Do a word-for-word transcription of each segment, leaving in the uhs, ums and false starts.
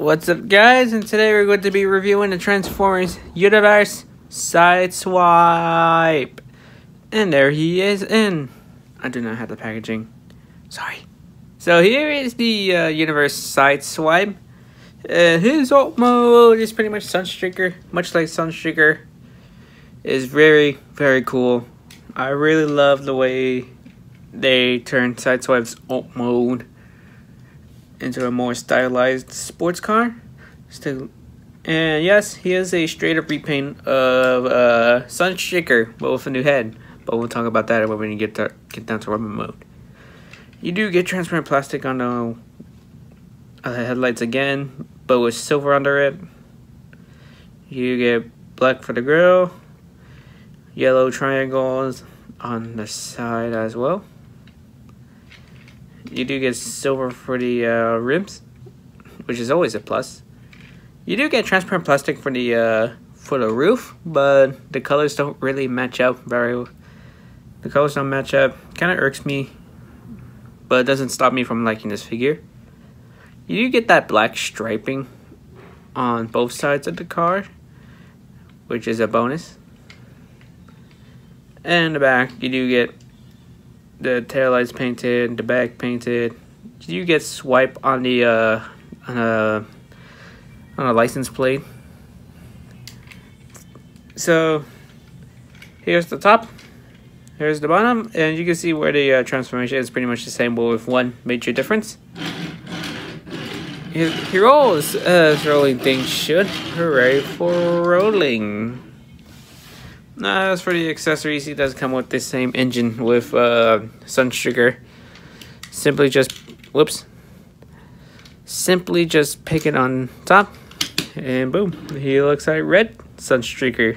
What's up, guys? And today we're going to be reviewing the Transformers Universe Sideswipe. And there he is in. I do not have the packaging. Sorry. So here is the uh, Universe Sideswipe. Uh, his ult mode is pretty much Sunstreaker, much like Sunstreaker. Is very, very cool. I really love the way they turned Sideswipe's ult mode into a more stylized sports car. Still, and yes, he is a straight up repaint of uh, Sunstreaker, but with a new head. But we'll talk about that when we get to, get down to rubber mode. You do get transparent plastic on the uh, headlights again, but with silver under it. You get black for the grille, yellow triangles on the side as well. You do get silver for the uh, rims, which is always a plus. You do get transparent plastic for the uh, for the roof, but the colors don't really match up very well. The colors don't match up. Kind of irks me, but it doesn't stop me from liking this figure. You do get that black striping on both sides of the car, which is a bonus. And in the back, you do get the taillights painted, the back painted. You get swipe on the uh, on a on a license plate. So here's the top, here's the bottom, and you can see where the uh, transformation is pretty much the same, but with one major difference. He, he rolls as rolling things should. Hooray for rolling! Nah, as for the accessories, he does come with the same engine with uh, Sunstreaker. Simply just, whoops. Simply just pick it on top, and boom, he looks like red Sunstreaker.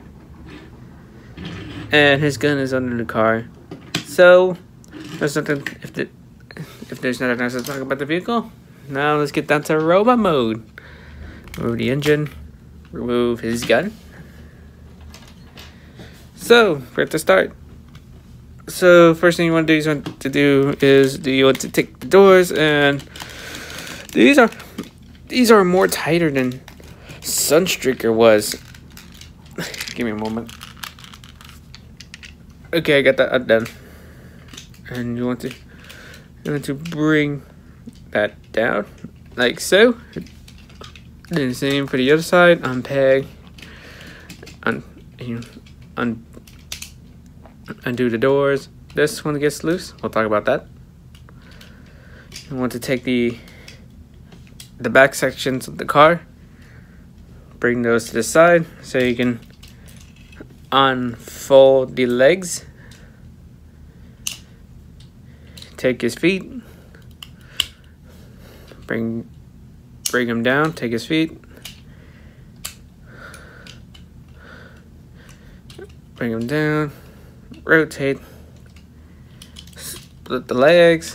And his gun is under the car. So, there's nothing, if, the, if there's nothing else to talk about the vehicle, now let's get down to robot mode. Remove the engine, remove his gun. So, for it to start, so first thing you want to do is want to do is do you want to take the doors, and these are these are more tighter than Sunstreaker was. Give me a moment. Okay, I got that undone, and you want to you want to bring that down like so. Then the same for the other side. Unpeg, un un. Undo the doors. This one gets loose. We'll talk about that. You want to take the the back sections of the car, bring those to the side so you can unfold the legs. Take his feet, bring bring him down. Take his feet, bring him down. Rotate, split the legs,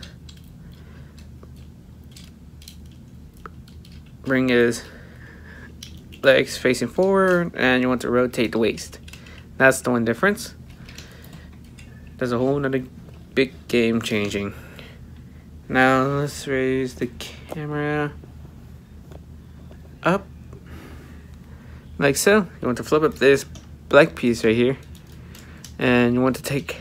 bring his legs facing forward, and you want to rotate the waist. That's the one difference. There's a whole nother big game changing. Now let's raise the camera up like so. You want to flip up this black piece right here. And you want to take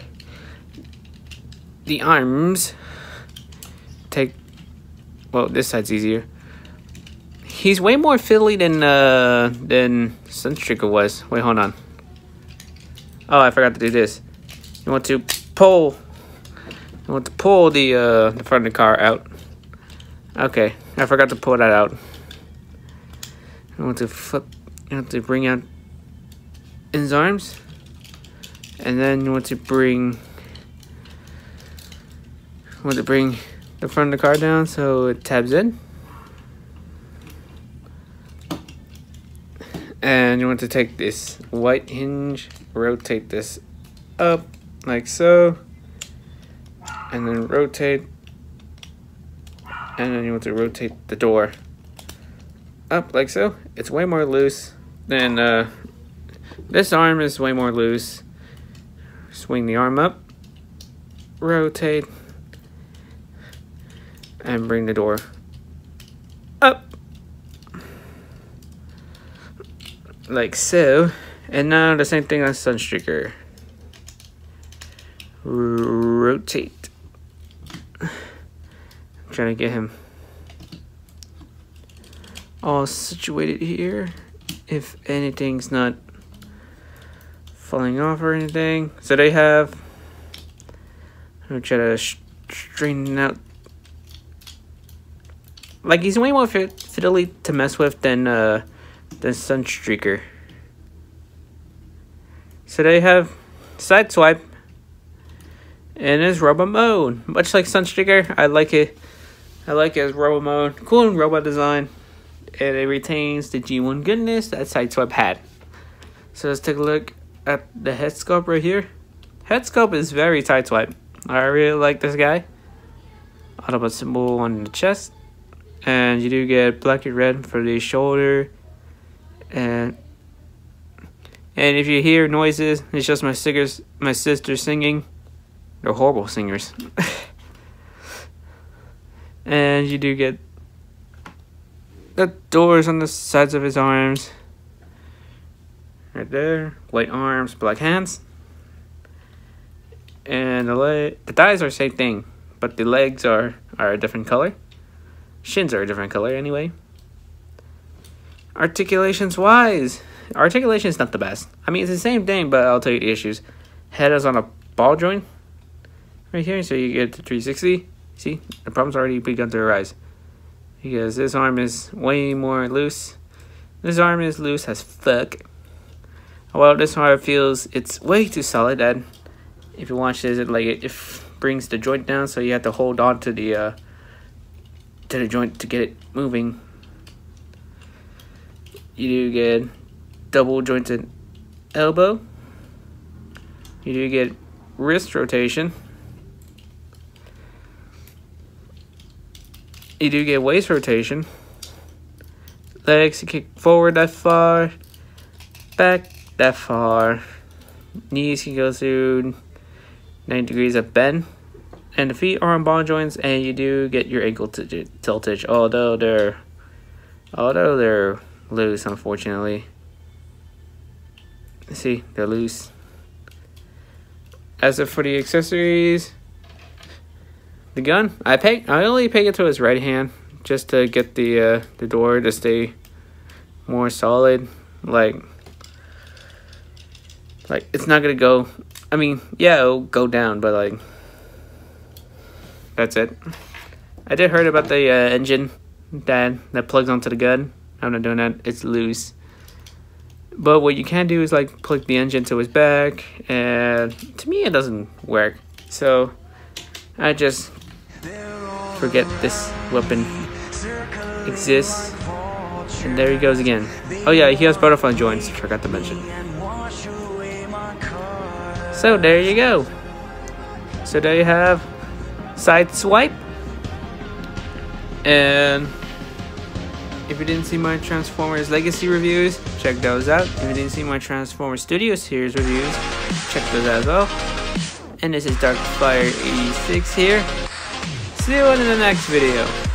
the arms, take, well, this side's easier. He's way more fiddly than, uh, than Sunstreaker was. Wait, hold on. Oh, I forgot to do this. You want to pull, you want to pull the, uh, the front of the car out. Okay, I forgot to pull that out. You want to flip, you want to bring out his arms. And then you want to bring you want to bring the front of the car down so it tabs in. And you want to take this white hinge, rotate this up like so, and then rotate, and then you want to rotate the door up like so. It's way more loose than uh, this arm is way more loose. Swing the arm up, rotate, and bring the door up like so. And now the same thing on Sunstreaker. Rotate. I'm trying to get him all situated here. If anything's not falling off or anything. So they have. I'm gonna try to straighten out. Like he's way more fiddly to mess with than uh, than Sunstreaker. So they have Sideswipe in his robot mode, much like Sunstreaker. I like it. I like it as robot mode. Cool robot design, and it retains the G one goodness that Sideswipe had. So let's take a look at the head sculpt right here. Head sculpt is very Sideswipe. I really like this guy. Autobot symbol on the chest, and you do get black and red for the shoulder, and. And if you hear noises, it's just my singers, my sister singing. They're horrible singers. And you do get the doors on the sides of his arms. Right there. White arms, black hands. And the leg, the thighs are the same thing, but the legs are, are a different color. Shins are a different color anyway. Articulations wise. Articulation is not the best. I mean, it's the same thing, but I'll tell you the issues. Head is on a ball joint right here, so you get the three sixty. See, the problem's already begun to arise because this arm is way more loose. This arm is loose as fuck. Well, this arm feels it's way too solid. That if you watch this, it like it, it brings the joint down, so you have to hold on to the uh, to the joint to get it moving. You do get double jointed elbow. You do get wrist rotation. You do get waist rotation. Legs, you kick forward that far, back that far. Knees can go through ninety degrees of bend. And the feet are on ball joints, and you do get your ankle tiltage, although they're although they're loose, unfortunately. See, they're loose. As for the accessories, the gun, I peg, I only peg it to his right hand just to get the uh, the door to stay more solid. Like, like it's not gonna go. I mean, yeah, it'll go down, but like, that's it. I did heard about the uh, engine that that plugs onto the gun. I'm not doing that. It's loose. But what you can do is like plug the engine to his back, and to me it doesn't work. So I just forget this weapon exists. And there he goes again. Oh yeah, he has butterfly joints, forgot to mention. So there you go. So there you have Sideswipe. And if you didn't see my Transformers Legacy reviews, check those out. If you didn't see my Transformers Studio Series reviews, check those out as well. And this is Darkfire eighty-six here. See you in the next video.